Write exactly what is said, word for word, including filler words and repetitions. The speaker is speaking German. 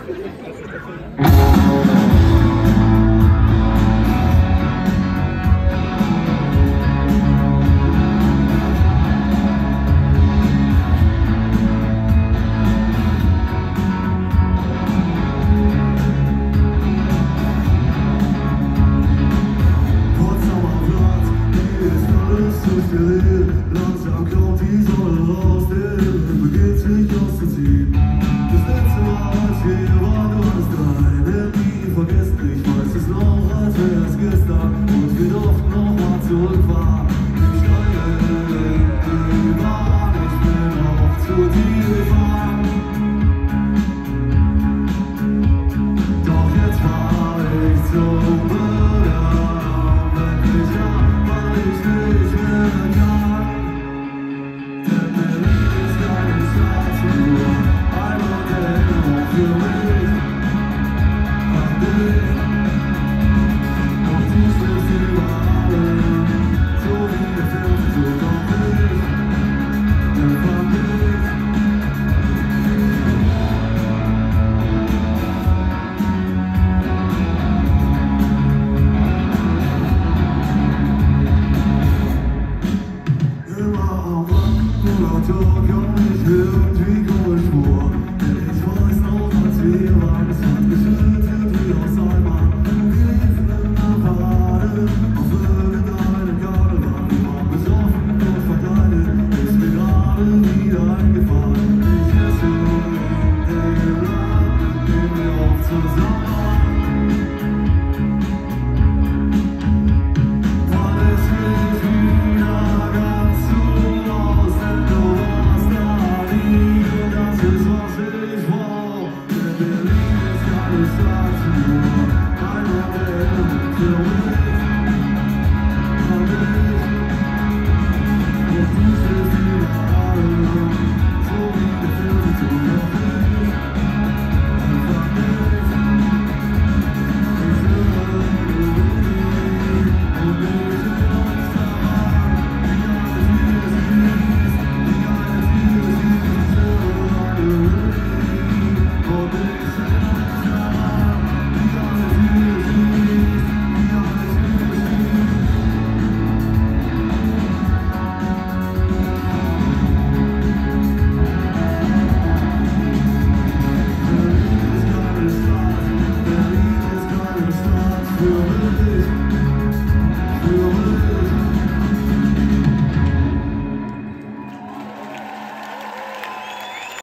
Langsam kommt die Sonne raus, der Himmel beginnt sich auszuziehen. Das letzte Mal, als wir hier waren, du warst drei, werd nie vergessen, ich weiß es noch, als wäre es gestern. Und wir durften noch mal zurückfahren. Ich steige in die Bahn, ich will noch zu dir fahren. Doch jetzt fahr ich zum Bürgeramt, endlich ab, weil ich nicht mehr kann. Irgendwie komme ich vor, denn ich weiß noch, als wir waren, es hat geschüttet wie aus Eimern. Wir liefen in der Parade, auf irgendeinem Karneval. Wir waren besoffen und verkleidet, ist mir gerade wieder eingefallen. Ich esse in dem Land, den wir oft zusammen. Weil es mich wieder ganz so aus, denn du warst da. Das ist, was ich brauch, denn Berlin ist keine Stadt.